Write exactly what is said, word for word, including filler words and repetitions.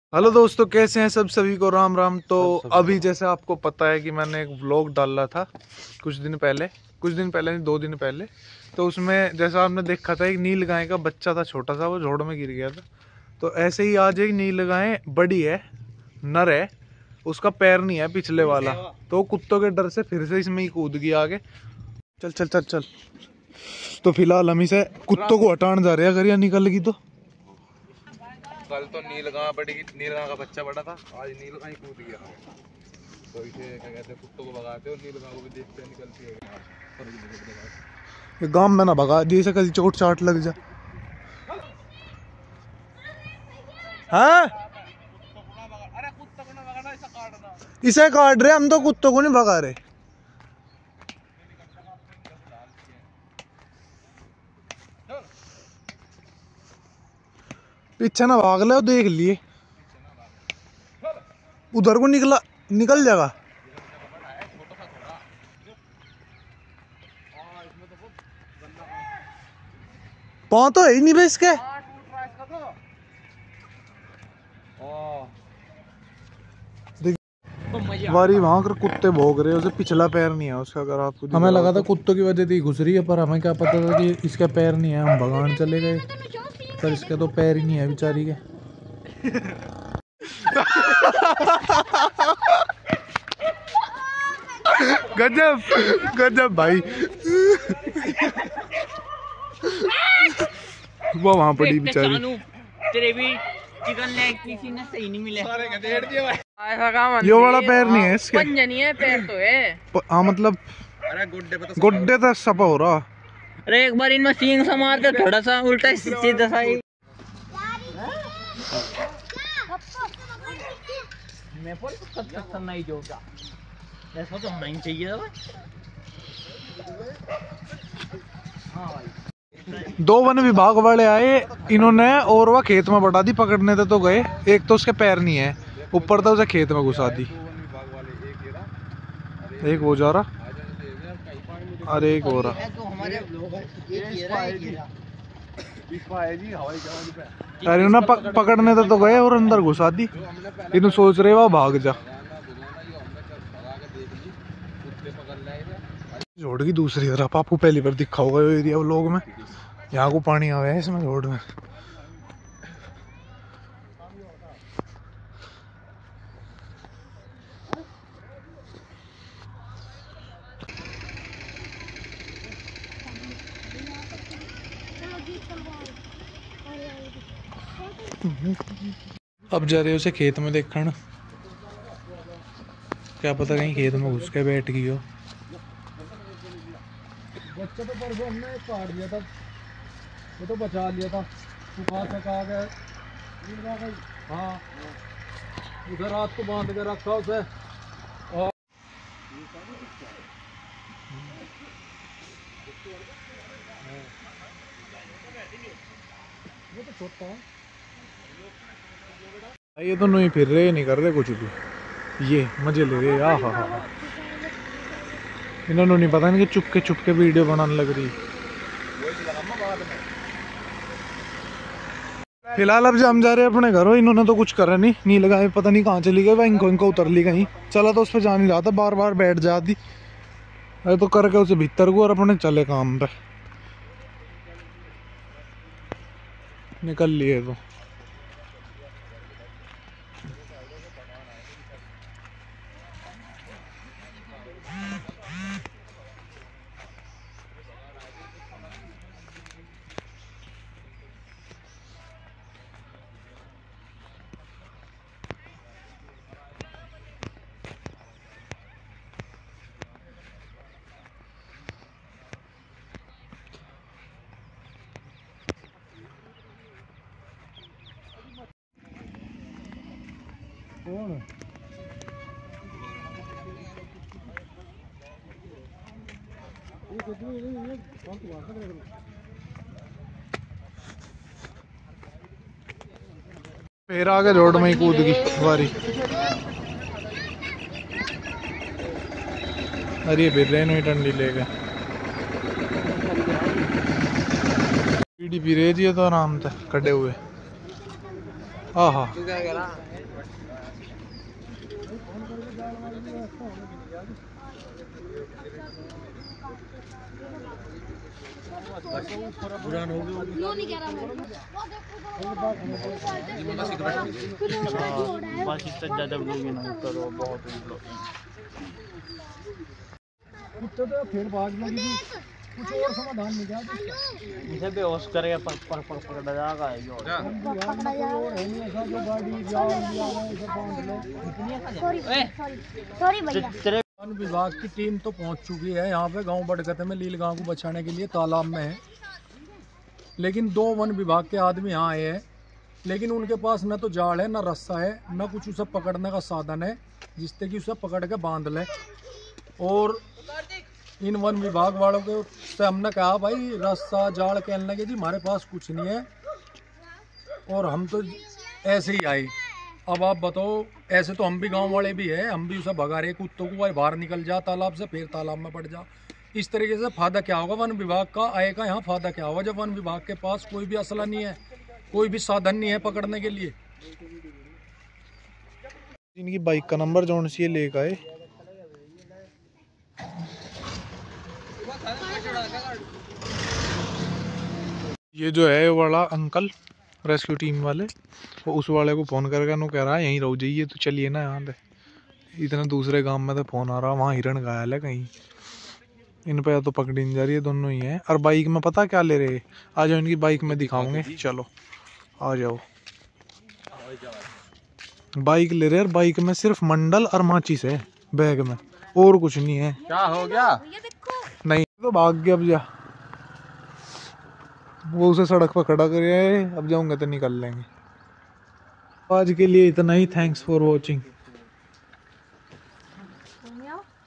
Hello दोस्तों, कैसे हैं सब? सभी को राम राम। तो अभी जैसे आपको पता है कि मैंने एक व्लॉग डाला था कुछ दिन पहले कुछ दिन पहले नहीं दो दिन पहले। तो उसमें जैसा आपने देखा था, एक नील गाय का बच्चा था छोटा सा, वो झोड़ में गिर गया था। तो ऐसे ही आज एक नील गाय बड़ी है, नर है, उसका पैर नहीं है पिछले वाला। तो कुत्तों के डर से फिर से इसमें ही कूद गया आगे। चल चल चल चल। तो फिलहाल हम इसे कुत्तों को हटाने जा रहे हैं, अगर यह निकल गई तो। कल तो नीलगाय बड़ी नीलगाय का बच्चा बड़ा था, आज नीलगाय कूद गया। तो इसे क्या कहते हैं, कुत्तों को भगाते और नीलगाय को भी देखते हैं निकलती है। ये गांव में ना भगा दिए से कभी चोट चाट लग जा। हाँ इसे काट रहे, हम तो कुत्तों को नहीं भगा रहे। पीछे ना भाग ले, देख लिए उधर को निकला निकल जाएगा। पाँव तो है ही नहीं भाई इसके। बारी वहां कर कुत्ते भोग रहे, उसे पिछला पैर नहीं है उसका। अगर आपको हमें लगा था कुत्तों की वजह से घुस रही है, पर हमें क्या पता था कि इसका पैर नहीं है। हम भगान चले गए, पर इसके तो पैर ही नहीं है बेचारी के। गजब गजब भाई। वो वहां पड़ी बेचारी। तेरे भी चिकन लेग पीस ही ना सही नहीं मिले। ये वाला पैर नहीं है इसके। पंजनी है, पैर तो है। हाँ मतलब अरे गुड्डे पे तो गुड्डे तो सपा हो रहा। अरे एक बार इनमें सींग सा मारते, थोड़ा सा उल्टा सीधा सा ही। मैं बोल तो सब सब नहीं जोगा, ऐसा तो होना ही चाहिए भाई। हाँ भाई, दो वन विभाग वाले आए, इन्होंने और वह खेत में बढ़ा दी। पकड़ने तो, तो गए, एक तो उसके पैर नहीं है, ऊपर तो उसे खेत में घुसा दी। एक वो जा रहा, अरे एक हो रहा। अरे ना पक, पकड़ने तो, तो गए और अंदर घुसा दी। इन्होंने सोच रहे वह भाग जा। जोड़ की दूसरी तरफ आपको पहली बार दिखा होगा ये एरिया व्लॉग में। यहाँ को पानी आया है इसमें जोड़ में। अब जा रहे हो उसे खेत में देखना, क्या पता कहीं खेत में घुस के बैठ गई हो। बच्चा तो परसों हमने काट दिया था, वो तो बचा लिया था। सुखा सका गया। हाँ उधर रात को बांध के रखा उसे। और वो तो छोटा है। ये तो नहीं फिर रहे, नहीं कर रहे कुछ भी, ये मजे ले रहे। आ हा हा, इन्होंने नहीं पता नहीं कि चुपके चुपके वीडियो बनाने लग रही। फिलहाल अब हम जा रहे हैं अपने घरों। इन्होंने तो कुछ करा नहीं, नहीं लगा, पता नहीं कहाँ चली गई। वह इनको इनको उतर ली कहीं। चला तो उस पर जा नहीं रहा था, बार बार बैठ जाती। अरे तो करके उसे भीतर को और अपने चले काम पे निकल लिए। तो कौन फिर आगे रोड में ही कूद गई बारी। अरे फिर रहे नहीं टंडी ले गए। बीड़ी पी रही थी तो आराम से कटे हुए। आहा तू क्या कह रहा? पुरान हो गया यूं नहीं कह रहा मैं बाकी तक ज्यादा ब्लॉगिंग ना करो, बहुत ब्लॉगिंग। कुत्ते तो फिर भाग लगी थी, कुछ और समाधान नहीं क्या इसे बेहोश करेगा, पर पर पर पकड़ा जाएगा ये। पकड़ा जाएगा। ऐसा जो गाड़ी जाओ लिया है इसे बांध लो। सॉरी सॉरी सॉरी भैया। तेरे वन विभाग की टीम तो पहुंच चुकी है यहाँ पे गांव बड़गते में लील गांव को बचाने के लिए, तालाब में है। लेकिन दो वन विभाग के आदमी यहाँ आए हैं, लेकिन उनके पास न तो जाल है, न रस्सा है, न कुछ उसे पकड़ने का साधन है जिससे कि उसे पकड़ के बांध ले। और इन वन विभाग वालों के से हमने कहा भाई रस्सा जाल कहने लगे जी हमारे पास कुछ नहीं है और हम तो ऐसे ही आए। अब आप बताओ, ऐसे तो हम भी गांव वाले भी है, हम भी उसे भगा रहे कुत्तों को, भाई बाहर निकल जा तालाब से, फिर तालाब में पड़ जा। इस तरीके से फायदा क्या होगा वन विभाग का आएगा यहाँ? फायदा क्या होगा जब वन विभाग के पास कोई भी असला नहीं है, कोई भी साधन नहीं है पकड़ने के लिए। इनकी बाइक का नंबर जोन सी लेकर आए। ये जो है वाला अंकल रेस्क्यू टीम वाले, वो उस वाले को फ़ोन करके नो कह रहा है यहीं रहो जाइए, तो चलिए ना यहाँ पे। इतना दूसरे गांव में तो फ़ोन आ रहा, वहाँ हिरण घायल है कहीं। इन पे तो पकड़ी नहीं जा रही है, दोनों ही हैं। और बाइक में पता क्या ले रहे, आ जाओ इनकी बाइक में दिखाऊंगे, चलो आ जाओ। बाइक ले रहे हैं, बाइक में सिर्फ मंडल और माचिस है बैग में, और कुछ नहीं है। क्या हो गया? नहीं तो भाग गया। अब जा, वो उसे सड़क पर खड़ा कर है, अब जाऊंगा तो निकल लेंगे। आज के लिए इतना ही, थैंक्स फॉर वॉचिंग।